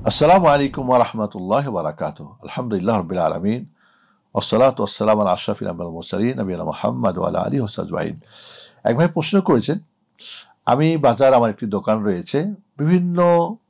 আসসালামু আলাইকুম ওয়া রাহমাতুল্লাহি ওয়া বারাকাতুহু। আলহামদুলিল্লাহি রাব্বিল আলামিন ওয়াসসালাতু ওয়াসসালামু আলা আশরাফিল আমবিয়া ওয়াল মুরসালিন নবিয়িনা মুহাম্মদ ওয়া আলা আলিহি ওয়া সাহবিহি আজমাইন। এক ভাই প্রশ্ন করেছেন, আমি বাজার আমার একটি দোকান রয়েছে, বিভিন্ন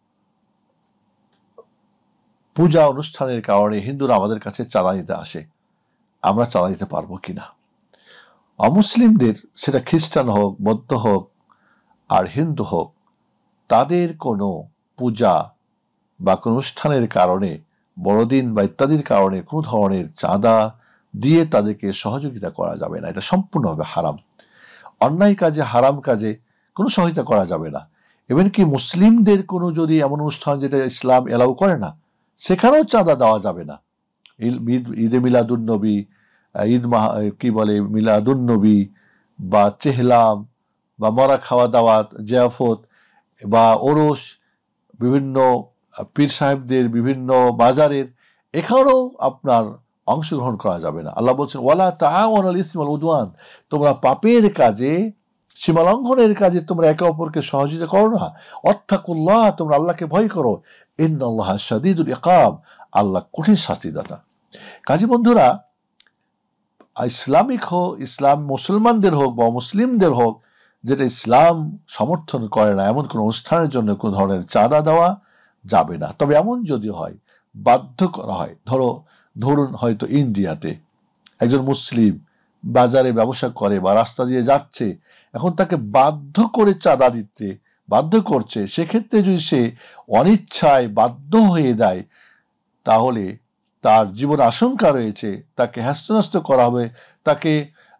পূজা অনুষ্ঠানের কারণে হিন্দুরা আমাদের কাছে চাঁদা নিতে আসে, আমরা চাঁদা দিতে পারবো কিনা? অমুসলিমদের, সেটা খ্রিস্টান হোক, বৌদ্ধ হোক আর হিন্দু হোক, তাদের কোনো পূজা বা কোনো অনুষ্ঠানের কারণে, বড়দিন বা ইত্যাদির কারণে কোনো ধরনের চাঁদা দিয়ে তাদেরকে সহযোগিতা করা যাবে না। এটা সম্পূর্ণভাবে হারাম। অন্যায় কাজে, হারাম কাজে কোনো সহযোগিতা করা যাবে না। এমনকি মুসলিমদের কোনো যদি এমন অনুষ্ঠান যেটা ইসলাম এলাও করে না, সেখানেও চাঁদা দেওয়া যাবে না। ঈদে মিলাদুন্নবী, কি বলে মিলাদুন্নবী বা চেহলাম বা মরা খাওয়া দাওয়াত, জিয়াফত বা ওরস, বিভিন্ন পীর সাহেবদের বিভিন্ন বাজারের, এখানেও আপনার অংশগ্রহণ করা যাবে না। আল্লাহ বলছেন, ওয়ালা তাআওয়ানু আলাল ইসমি ওয়াল উদওয়ান, তোমরা পাপের কাজে, সীমালঙ্ঘনের কাজে তোমরা একে অপরকে সহযোগিতা করো না। ওয়াত্তাকুল্লাহ, তোমরা আল্লাহকে ভয় করো। ইন্নাল্লাহা শাদীদুল ইকাব, আল্লাহ কঠিন শাস্তিদাতা। কাজী বন্ধুরা, ইসলামিক হোক, ইসলাম মুসলমানদের হোক বা মুসলিমদের হোক, যেটা ইসলাম সমর্থন করে না, এমন কোনো অনুষ্ঠানের জন্য কোনো ধরনের চাঁদা দেওয়া যাবে না। তবে এমন যদি হয়, বাধ্য করা হয়, ধরুন হয়তো ইন্ডিয়াতে একজন মুসলিম বাজারে ব্যবসা করে বা রাস্তা দিয়ে যাচ্ছে, এখন তাকে বাধ্য করে চাঁদা দিতে বাধ্য করছে, সেক্ষেত্রে যদি সে অনিচ্ছায় বাধ্য হয়ে দেয়, তাহলে তার জীবন আশঙ্কা রয়েছে, তাকে হ্যাস্ত করা হবে, তাকে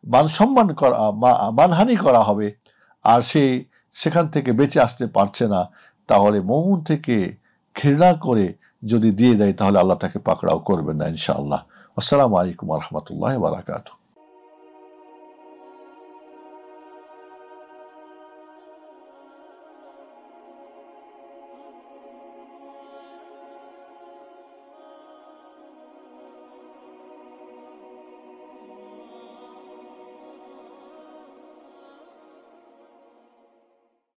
মানহানি করা হবে, আর সে সেখান থেকে বেঁচে আসতে পারছে না। তাহলে মন থেকে ঘৃণা করে যদি দিয়ে দেয়, তাহলে আল্লাহ তাকে পাকড়াও করবেন না ইনশাআল্লাহ। আসসালামু আলাইকুম ওয়া রাহমাতুল্লাহি ওয়া বারাকাতুহু।